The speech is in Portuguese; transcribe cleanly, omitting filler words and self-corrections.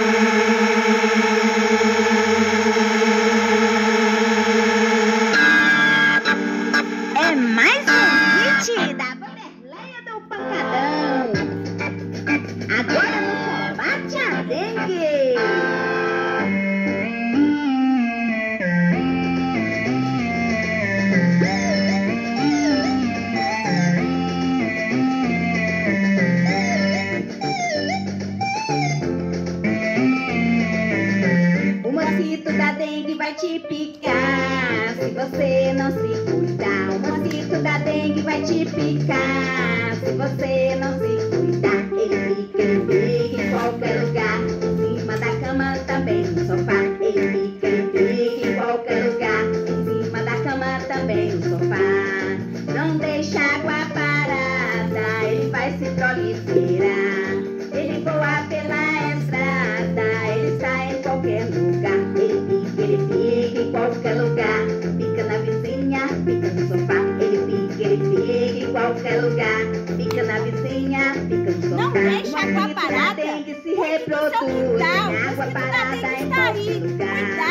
É mais um hit da Vanderleia do Pancadão. Agora no combate à dengue. O mosquito da dengue vai te picar se você não se cuidar. O mosquito da dengue vai te picar se você não se cuidar. Ele fica em qualquer lugar, em cima da cama, também no sofá. Ele fica em qualquer lugar, em cima da cama, também no sofá. Não deixa água parada, ele vai se proliferar. Ele voa pela estrada, ele está em qualquer lugar. Ele fica em qualquer lugar, fica na vizinha, fica no sofá. Ele fica em qualquer lugar, fica na vizinha, fica no sofá. Não deixa água parada, Tem que se reproduz. reproduz. Água parada em qualquer lugar.